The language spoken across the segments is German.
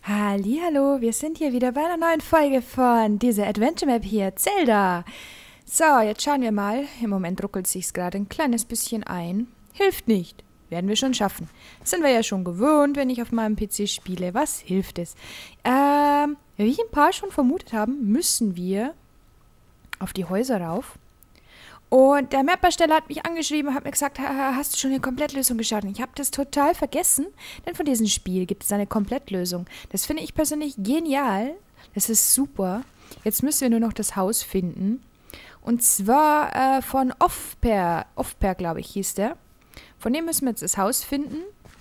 Hallihallo, wir sind hier wieder bei einer neuen Folge von dieser Adventure Map hier, Zelda. So, jetzt schauen wir mal. Im Moment ruckelt sich's gerade ein kleines bisschen ein. Hilft nicht. Werden wir schon schaffen. Das sind wir ja schon gewohnt, wenn ich auf meinem PC spiele. Was hilft es? Wie ein paar schon vermutet haben, müssen wir auf die Häuser rauf. Und der Map-Ersteller hat mich angeschrieben und hat mir gesagt, hast du schon eine Komplettlösung geschaut? Und ich habe das total vergessen, denn von diesem Spiel gibt es eine Komplettlösung. Das finde ich persönlich genial. Das ist super. Jetzt müssen wir nur noch das Haus finden. Und zwar von Ofper, glaube ich, hieß der. Von dem müssen wir jetzt das Haus finden.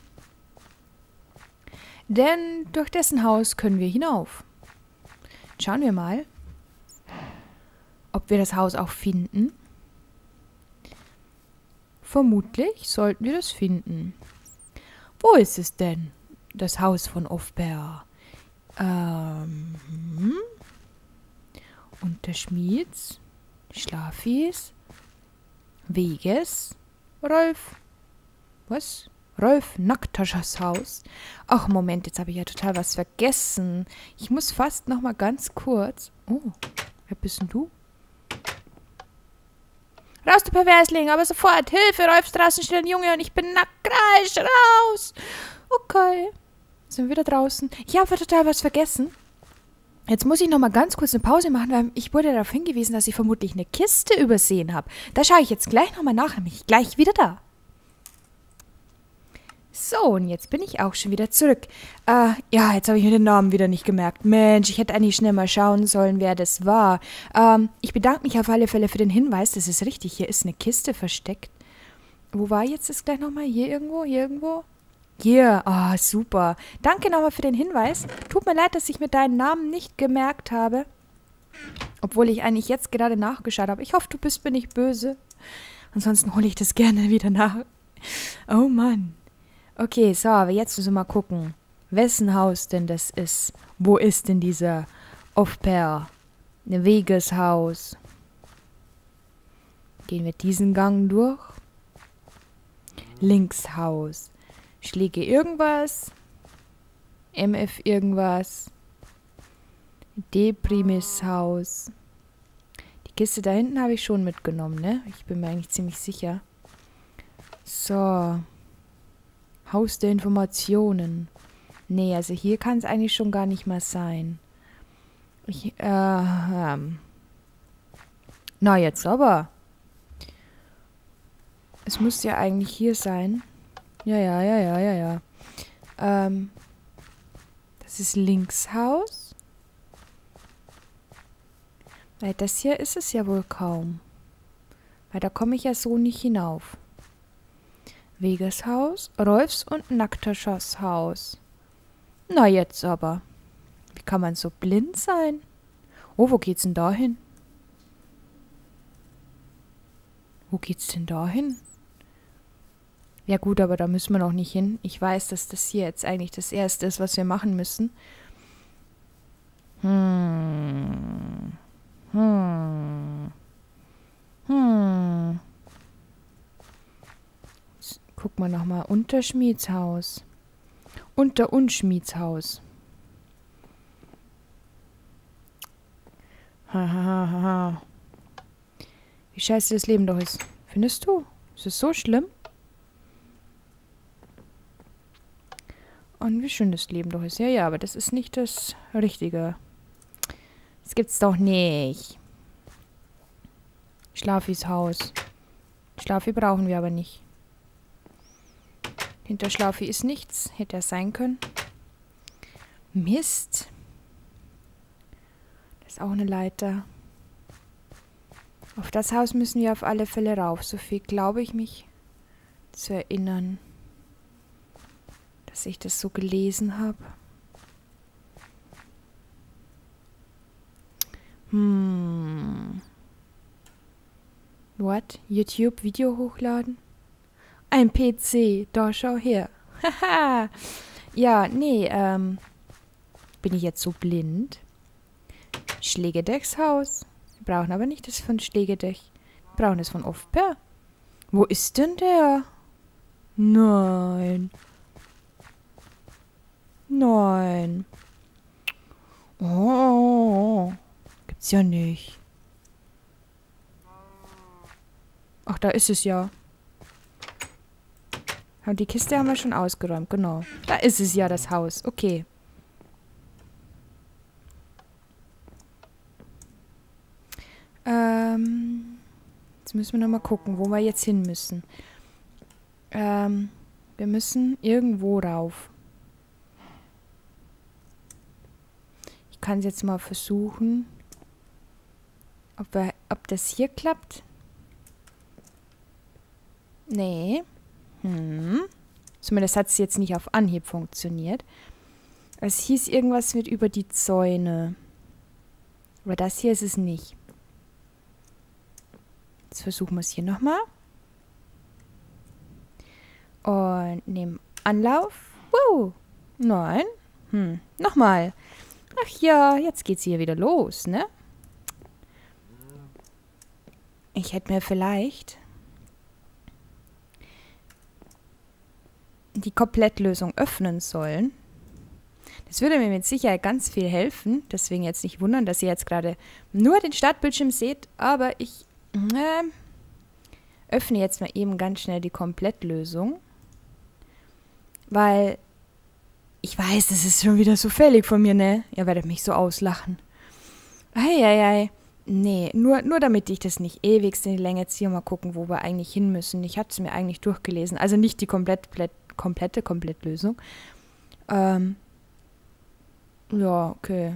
Denn durch dessen Haus können wir hinauf. Schauen wir mal, ob wir das Haus auch finden. Vermutlich sollten wir das finden. Wo ist es denn? Das Haus von Ofper. Unterschmieds, Schlafis, Weges, Rolf. Was? Rolf Nacktaschers Haus. Ach, Moment, jetzt habe ich ja total was vergessen. Ich muss fast noch mal ganz kurz... Oh, wer bist denn du? Raus, du Perversling, aber sofort. Hilfe, Rolf draußen steht ein Junge und ich bin nackt. Kreisch, raus. Okay. Sind wir wieder draußen. Ich habe total was vergessen. Jetzt muss ich noch mal ganz kurz eine Pause machen, weil ich wurde darauf hingewiesen, dass ich vermutlich eine Kiste übersehen habe. Da schaue ich jetzt gleich noch mal nach, nämlich gleich wieder da. So, und jetzt bin ich auch schon wieder zurück. Ja, jetzt habe ich mir den Namen wieder nicht gemerkt. Mensch, ich hätte eigentlich schnell mal schauen sollen, wer das war. Ich bedanke mich auf alle Fälle für den Hinweis. Das ist richtig, hier ist eine Kiste versteckt. Wo war jetzt das gleich nochmal? Hier irgendwo? Hier irgendwo? Hier. Ah, super. Danke nochmal für den Hinweis. Tut mir leid, dass ich mir deinen Namen nicht gemerkt habe. Obwohl ich eigentlich jetzt gerade nachgeschaut habe. Ich hoffe, du bist mir nicht böse. Ansonsten hole ich das gerne wieder nach. Oh Mann. Okay, so, aber jetzt müssen wir mal gucken, wessen Haus denn das ist. Wo ist denn dieser Ofper? Weges Haus. Gehen wir diesen Gang durch. Links Haus. Schläge irgendwas. MF irgendwas. Deprimis Haus. Die Kiste da hinten habe ich schon mitgenommen, ne? Ich bin mir eigentlich ziemlich sicher. So. Haus der Informationen. Nee, also hier kann es eigentlich schon gar nicht mehr sein. Na jetzt aber. Es müsste ja eigentlich hier sein. Ja. Das ist Linkshaus. Weil das hier ist es ja wohl kaum. Weil da komme ich ja so nicht hinauf. Weges Haus, Rolfs und Nacktaschers Haus. Na jetzt aber. Wie kann man so blind sein? Oh, wo geht's denn da hin? Wo geht's denn da hin? Ja gut, aber da müssen wir noch nicht hin. Ich weiß, dass das hier jetzt eigentlich das Erste ist, was wir machen müssen. Guck mal nochmal. Unterschmiedshaus. Unschmiedshaus. Hahaha. Wie scheiße das Leben doch ist. Findest du? Ist es so schlimm? Und wie schön das Leben doch ist. Ja, aber das ist nicht das Richtige. Das gibt's doch nicht. Schlafis Haus. Schlafi brauchen wir aber nicht. Hinter Schlafi ist nichts. Hätte er sein können. Mist. Das ist auch eine Leiter. Auf das Haus müssen wir auf alle Fälle rauf. So viel glaube ich mich zu erinnern, dass ich das so gelesen habe. What? YouTube-Video hochladen? Ein PC, da schau her. Haha. Ja, nee, bin ich jetzt so blind? Schlägedechs Haus. Wir brauchen aber nicht das von Schlägedech. Wir brauchen das von Ofper. Wo ist denn der? Nein. Nein. Oh, gibt's ja nicht. Ach, da ist es ja. Und die Kiste haben wir schon ausgeräumt, genau. Da ist es ja, das Haus. Okay. Jetzt müssen wir nochmal gucken, wo wir jetzt hin müssen. Wir müssen irgendwo rauf. Ich kann es jetzt mal versuchen, ob das hier klappt. Nee. Zumindest hat es jetzt nicht auf Anhieb funktioniert. Es hieß irgendwas mit über die Zäune. Aber das hier ist es nicht. Jetzt versuchen wir es hier nochmal. Und nehmen Anlauf. Nein. Nochmal. Ach ja, jetzt geht's hier wieder los, ne? Ich hätte mir vielleicht die Komplettlösung öffnen sollen. Das würde mir mit Sicherheit ganz viel helfen. Deswegen jetzt nicht wundern, dass ihr jetzt gerade nur den Startbildschirm seht. Aber ich öffne jetzt mal eben ganz schnell die Komplettlösung. Weil ich weiß, das ist schon wieder so fällig von mir, ne? Ihr werdet mich so auslachen. Eieiei. Nee, nur damit ich das nicht ewigst in die Länge ziehe, mal gucken, wo wir eigentlich hin müssen. Ich hatte es mir eigentlich durchgelesen. Also nicht die komplette Komplettlösung. Ja, okay.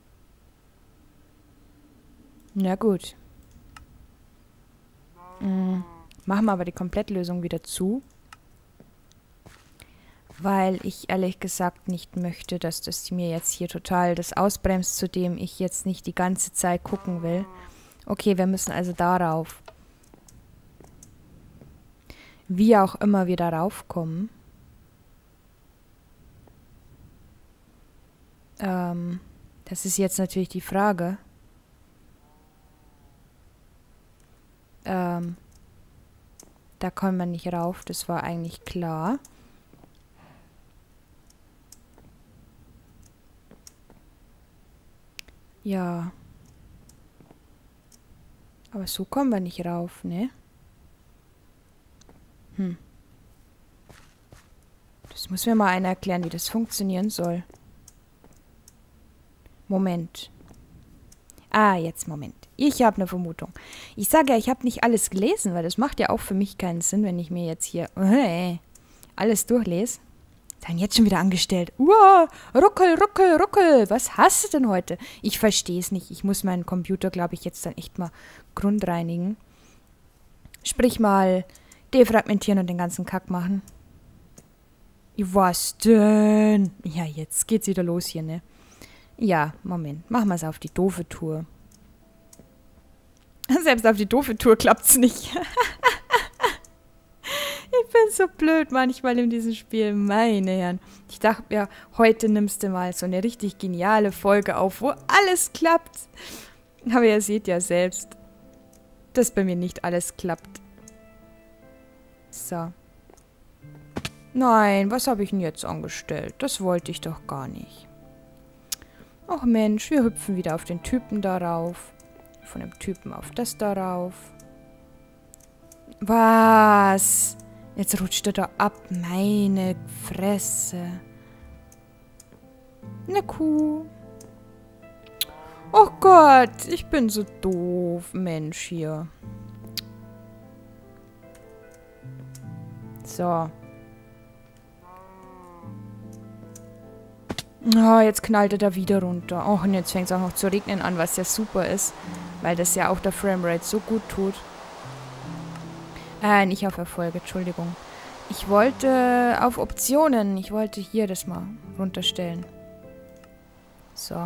Na gut. Machen wir aber die Komplettlösung wieder zu. Weil ich ehrlich gesagt nicht möchte, dass das mir jetzt hier total das ausbremst, zu dem ich jetzt nicht die ganze Zeit gucken will. Okay, wir müssen also darauf. Wie auch immer wir darauf kommen. Das ist jetzt natürlich die Frage. Da kommen wir nicht rauf, das war eigentlich klar. Ja. Aber so kommen wir nicht rauf, ne? Das muss mir mal einer erklären, wie das funktionieren soll. Moment. Jetzt Moment. Ich habe eine Vermutung. Ich sage ja, ich habe nicht alles gelesen, weil das macht ja auch für mich keinen Sinn, wenn ich mir jetzt hier alles durchlese. Dann jetzt schon wieder angestellt. Ruckel, ruckel, ruckel. Was hast du denn heute? Ich verstehe es nicht. Ich muss meinen Computer, glaube ich, jetzt dann echt mal grundreinigen. Sprich mal, defragmentieren und den ganzen Kack machen. Was denn? Ja, jetzt geht's wieder los hier, ne? Ja, Moment. Machen wir es auf die doofe Tour. Selbst auf die doofe Tour klappt's nicht. Ich bin so blöd manchmal in diesem Spiel, meine Herren. Ich dachte mir, heute nimmst du mal so eine richtig geniale Folge auf, wo alles klappt. Aber ihr seht ja selbst, dass bei mir nicht alles klappt. So. Nein, was habe ich denn jetzt angestellt? Das wollte ich doch gar nicht. Ach Mensch, wir hüpfen wieder auf den Typen darauf. Von dem Typen auf das darauf. Was? Jetzt rutscht er da ab. Meine Fresse. Eine Kuh. Oh Gott, ich bin so doof, Mensch hier. So. Jetzt knallt er da wieder runter. Oh, und jetzt fängt es auch noch zu regnen an, was ja super ist. Weil das ja auch der Framerate so gut tut. Nicht auf Erfolge, Entschuldigung. Ich wollte auf Optionen. Ich wollte hier das mal runterstellen. So.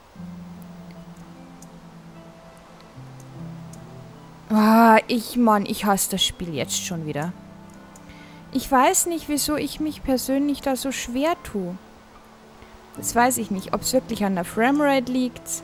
Ich hasse das Spiel jetzt schon wieder. Ich weiß nicht, wieso ich mich persönlich da so schwer tue. Das weiß ich nicht, ob es wirklich an der Framerate liegt.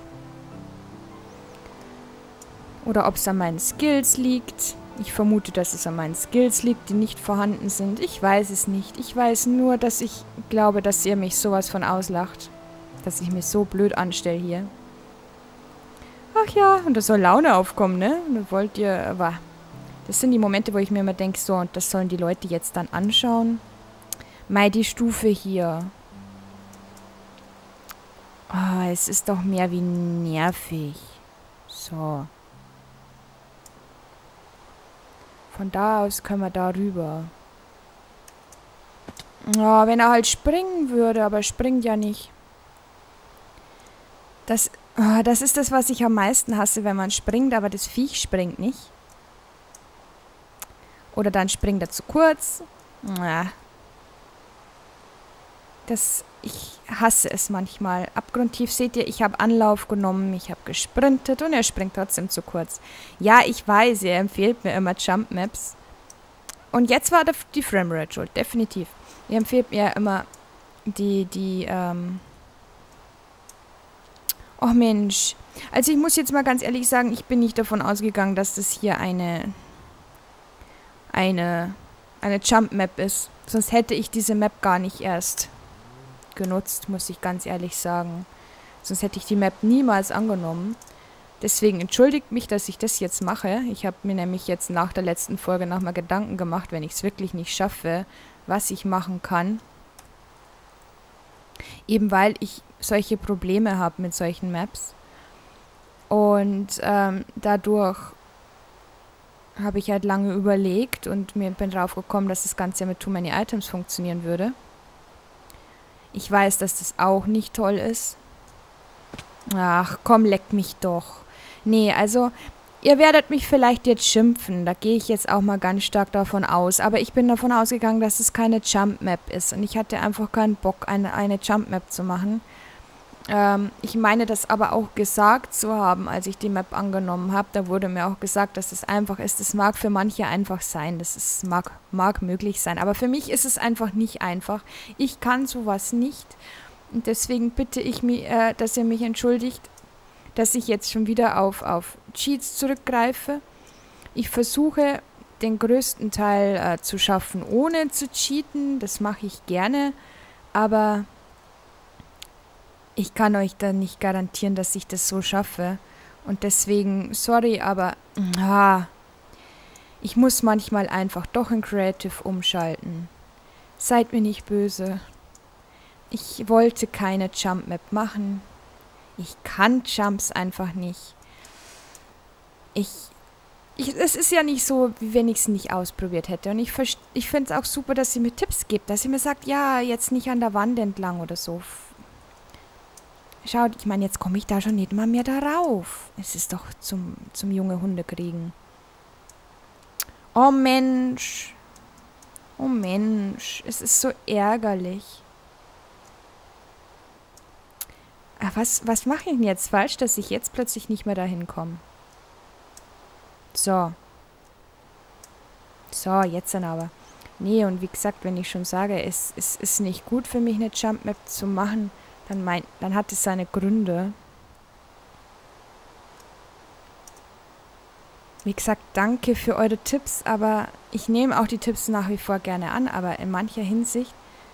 Oder ob es an meinen Skills liegt. Ich vermute, dass es an meinen Skills liegt, die nicht vorhanden sind. Ich weiß es nicht. Ich weiß nur, dass ich glaube, dass ihr mich sowas von auslacht. dass ich mich so blöd anstelle hier. Ach ja, und da soll Laune aufkommen, ne? Und da wollt ihr, aber das sind die Momente, wo ich mir immer denke, so, und das sollen die Leute jetzt dann anschauen. Mei, die Stufe hier. Oh, es ist doch mehr wie nervig. So. Von da aus können wir da rüber. Oh, wenn er halt springen würde, aber er springt ja nicht. Das ist das, was ich am meisten hasse, wenn man springt, aber das Viech springt nicht. Oder dann springt er zu kurz. Ich hasse es manchmal. Abgrundtief seht ihr, ich habe Anlauf genommen, ich habe gesprintet und er springt trotzdem zu kurz. Ja, ich weiß, er empfiehlt mir immer Jump Maps. Und jetzt war die Framerate schuld, definitiv. Er empfiehlt mir immer oh Mensch. Also ich muss jetzt mal ganz ehrlich sagen, ich bin nicht davon ausgegangen, dass das hier eine Jump Map ist. Sonst hätte ich diese Map gar nicht erst genutzt, muss ich ganz ehrlich sagen. Sonst hätte ich die Map niemals angenommen. Deswegen entschuldigt mich, dass ich das jetzt mache. Ich habe mir nämlich jetzt nach der letzten Folge nochmal Gedanken gemacht, wenn ich es wirklich nicht schaffe, was ich machen kann. Eben weil ich solche Probleme habe mit solchen Maps. Und dadurch habe ich halt lange überlegt und bin drauf gekommen, dass das Ganze mit Too Many Items funktionieren würde. Ich weiß, dass das auch nicht toll ist. Ach, komm, leck mich doch. Nee, also, ihr werdet mich vielleicht jetzt schimpfen. Da gehe ich jetzt auch mal ganz stark davon aus. Aber ich bin davon ausgegangen, dass es keine Jump Map ist. Und ich hatte einfach keinen Bock, eine Jump Map zu machen. Ich meine das aber auch gesagt zu haben, als ich die Map angenommen habe. Da wurde mir auch gesagt, dass es einfach ist. Das mag für manche einfach sein. Das mag möglich sein. Aber für mich ist es einfach nicht einfach. Ich kann sowas nicht. Und deswegen bitte ich mich, dass ihr mich entschuldigt, dass ich jetzt schon wieder auf Cheats zurückgreife. Ich versuche, den größten Teil zu schaffen, ohne zu cheaten. Das mache ich gerne. Aber ich kann euch dann nicht garantieren, dass ich das so schaffe. Und deswegen, sorry, aber ich muss manchmal einfach doch in Creative umschalten. Seid mir nicht böse. Ich wollte keine Jump Map machen. Ich kann Jumps einfach nicht. Es ist ja nicht so, wie wenn ich es nicht ausprobiert hätte. Und ich finde es auch super, dass ihr mir Tipps gebt. Dass ihr mir sagt, ja, jetzt nicht an der Wand entlang oder so. Schaut, ich meine, jetzt komme ich da schon nicht mal mehr darauf. Es ist doch zum junge Hunde kriegen. Oh Mensch. Oh Mensch. Es ist so ärgerlich. Was mache ich denn jetzt falsch, dass ich jetzt plötzlich nicht mehr dahin komme? So. So, jetzt dann aber. Nee, und wie gesagt, wenn ich schon sage, es ist nicht gut für mich, eine Jump Map zu machen, dann hat es seine Gründe. Wie gesagt, danke für eure Tipps, aber ich nehme auch die Tipps nach wie vor gerne an, aber in mancher Hinsicht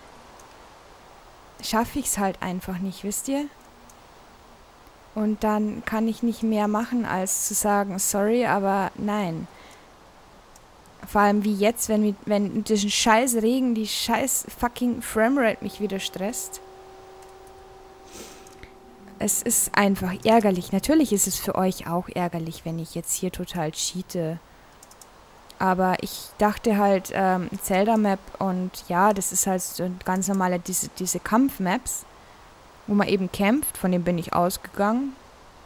schaffe ich es halt einfach nicht, wisst ihr? Und dann kann ich nicht mehr machen, als zu sagen, sorry, aber nein. Vor allem wie jetzt, wenn diesen scheiß Regen, die scheiß fucking Framerate mich wieder stresst. Es ist einfach ärgerlich. Natürlich ist es für euch auch ärgerlich, wenn ich jetzt hier total cheate. Aber ich dachte halt, Zelda-Map und ja, das ist halt so ganz normale, diese Kampf-Maps, wo man eben kämpft, von dem bin ich ausgegangen.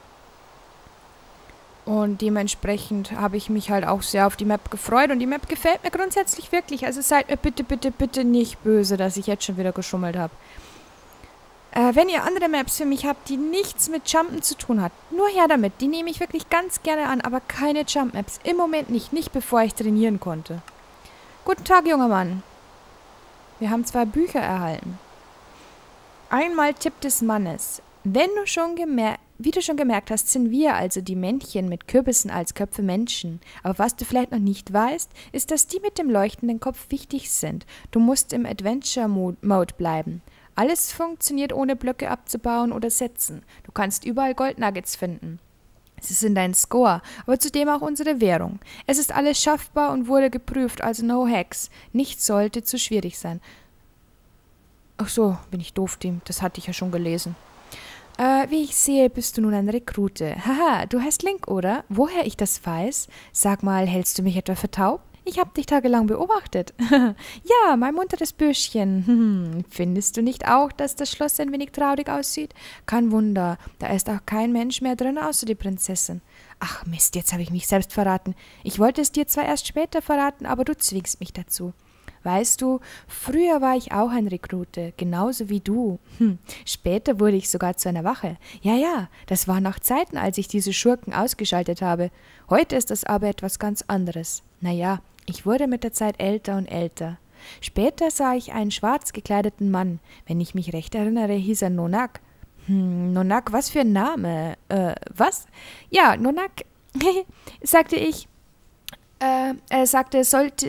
Und dementsprechend habe ich mich halt auch sehr auf die Map gefreut und die Map gefällt mir grundsätzlich wirklich. Also seid mir bitte, bitte, bitte nicht böse, dass ich jetzt schon wieder geschummelt habe. Wenn ihr andere Maps für mich habt, die nichts mit Jumpen zu tun hat, nur her damit. Die nehme ich wirklich ganz gerne an, aber keine Jump-Maps. Im Moment nicht. Nicht bevor ich trainieren konnte. Guten Tag, junger Mann. Wir haben 2 Bücher erhalten. Einmal Tipp des Mannes. Wie du schon gemerkt hast, sind wir, also die Männchen mit Kürbissen als Köpfe, Menschen. Aber was du vielleicht noch nicht weißt, ist, dass die mit dem leuchtenden Kopf wichtig sind. Du musst im Adventure-Mode bleiben. Alles funktioniert ohne Blöcke abzubauen oder setzen. Du kannst überall Goldnuggets finden. Sie sind ein Score, aber zudem auch unsere Währung. Es ist alles schaffbar und wurde geprüft, also no hacks. Nichts sollte zu schwierig sein. Ach so, bin ich doof, Tim. Das hatte ich ja schon gelesen. Wie ich sehe, bist du nun ein Rekrute. Haha, du heißt Link, oder? Woher ich das weiß? Sag mal, hältst du mich etwa für taub? Ich habe dich tagelang beobachtet. Ja, mein munteres Bürschchen. Findest du nicht auch, dass das Schloss ein wenig traurig aussieht? Kein Wunder, da ist auch kein Mensch mehr drin, außer die Prinzessin. Ach Mist, jetzt habe ich mich selbst verraten. Ich wollte es dir zwar erst später verraten, aber du zwingst mich dazu. Weißt du, früher war ich auch ein Rekrute, genauso wie du. Später wurde ich sogar zu einer Wache. Ja, das waren noch Zeiten, als ich diese Schurken ausgeschaltet habe. Heute ist das aber etwas ganz anderes. Naja, ich wurde mit der Zeit älter und älter. Später sah ich einen schwarz gekleideten Mann. Wenn ich mich recht erinnere, hieß er Nonak. Nonak, was für ein Name? Was? Ja, Nonak, sagte ich. Er sagte,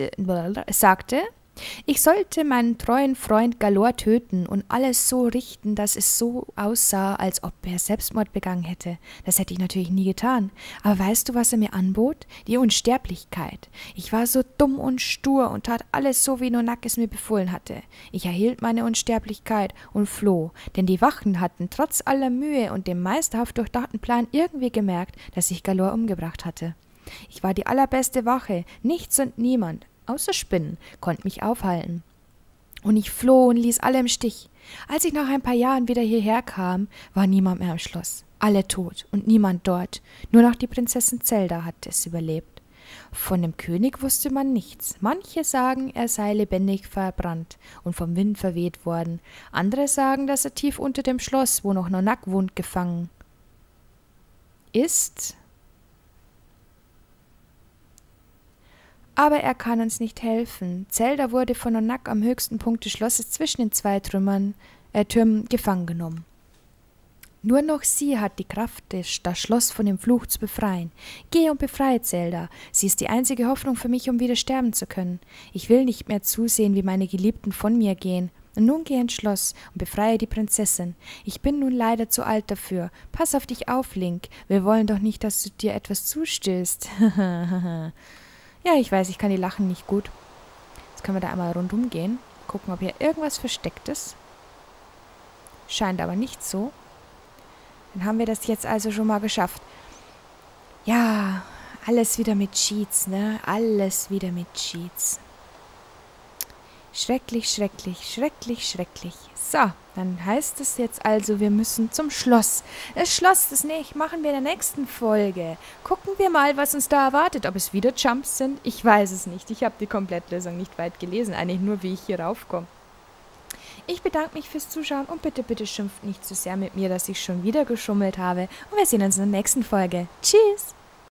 ich sollte meinen treuen Freund Galor töten und alles so richten, dass es so aussah, als ob er Selbstmord begangen hätte. Das hätte ich natürlich nie getan. Aber weißt du, was er mir anbot? Die Unsterblichkeit. Ich war so dumm und stur und tat alles so, wie Nonak es mir befohlen hatte. Ich erhielt meine Unsterblichkeit und floh, denn die Wachen hatten trotz aller Mühe und dem meisterhaft durchdachten Plan irgendwie gemerkt, dass ich Galor umgebracht hatte. Ich war die allerbeste Wache, nichts und niemand, außer Spinnen, konnte mich aufhalten. Und ich floh und ließ alle im Stich. Als ich nach ein paar Jahren wieder hierher kam, war niemand mehr im Schloss. Alle tot und niemand dort. Nur noch die Prinzessin Zelda hatte es überlebt. Von dem König wusste man nichts. Manche sagen, er sei lebendig verbrannt und vom Wind verweht worden. Andere sagen, dass er tief unter dem Schloss, wo noch Nonak wohnt, gefangen ist. Aber er kann uns nicht helfen. Zelda wurde von Nonak am höchsten Punkt des Schlosses zwischen den zwei Türmen gefangen genommen. Nur noch sie hat die Kraft, das Schloss von dem Fluch zu befreien. Geh und befreie Zelda. Sie ist die einzige Hoffnung für mich, um wieder sterben zu können. Ich will nicht mehr zusehen, wie meine Geliebten von mir gehen. Und nun geh ins Schloss und befreie die Prinzessin. Ich bin nun leider zu alt dafür. Pass auf dich auf, Link. Wir wollen doch nicht, dass du dir etwas zustößt. Ja, ich weiß, ich kann die Lachen nicht gut. Jetzt können wir da einmal rundum gehen. Gucken, ob hier irgendwas versteckt ist. Scheint aber nicht so. Dann haben wir das jetzt also schon mal geschafft. Ja, alles wieder mit Cheats, ne? Alles wieder mit Cheats. Schrecklich, schrecklich, schrecklich, schrecklich. So, dann heißt es jetzt also, wir müssen zum Schloss. Das Schloss, das machen wir in der nächsten Folge. Gucken wir mal, was uns da erwartet. Ob es wieder Jumps sind? Ich weiß es nicht. Ich habe die Komplettlösung nicht weit gelesen. Eigentlich nur, wie ich hier raufkomme. Ich bedanke mich fürs Zuschauen und bitte, bitte schimpft nicht zu sehr mit mir, dass ich schon wieder geschummelt habe. Und wir sehen uns in der nächsten Folge. Tschüss!